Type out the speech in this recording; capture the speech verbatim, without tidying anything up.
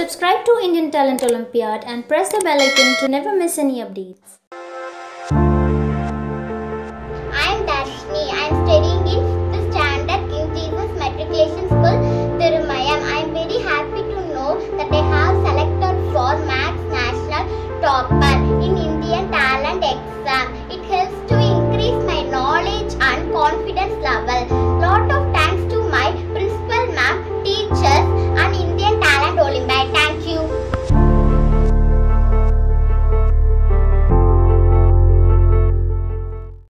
Subscribe to Indian Talent Olympiad and press the bell icon to never miss any updates.